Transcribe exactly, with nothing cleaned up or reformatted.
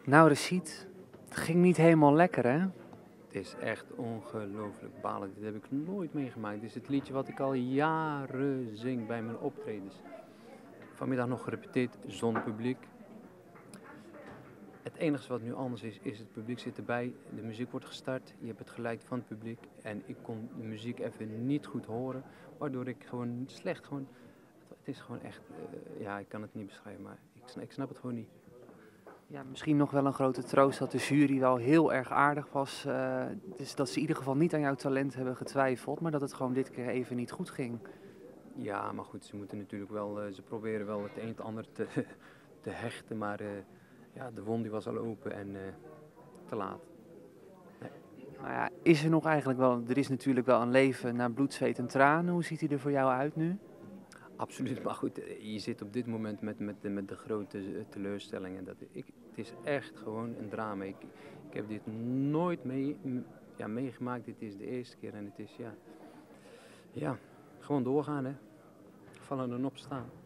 Nou, Rachid, het ging niet helemaal lekker, hè? Het is echt ongelooflijk balen. Dit heb ik nooit meegemaakt. Dit is het liedje wat ik al jaren zing bij mijn optredens. Vanmiddag nog gerepeteerd zonder publiek. Het enige wat nu anders is, is het publiek zit erbij. De muziek wordt gestart. Je hebt het geluid van het publiek. En ik kon de muziek even niet goed horen. Waardoor ik gewoon slecht gewoon... Het is gewoon echt... Uh, ja, ik kan het niet beschrijven, maar ik, ik snap het gewoon niet. Ja, misschien nog wel een grote troost dat de jury wel heel erg aardig was. Uh, dus dat ze in ieder geval niet aan jouw talent hebben getwijfeld, maar dat het gewoon dit keer even niet goed ging. Ja, maar goed, ze moeten natuurlijk wel... Uh, ze proberen wel het een en het ander te, te hechten, maar... Uh, ja, de wond die was al open en uh, te laat. Nee. Nou ja, is er nog eigenlijk wel... Er is natuurlijk wel een leven na bloed, zweet en tranen. Hoe ziet hij er voor jou uit nu? Absoluut, maar goed, je zit op dit moment met, met, met de grote teleurstellingen. Dat, ik, het is echt gewoon een drama. Ik, ik heb dit nooit mee, ja, meegemaakt. Dit is de eerste keer en het is, ja, ja gewoon doorgaan, hè. Vallen en opstaan.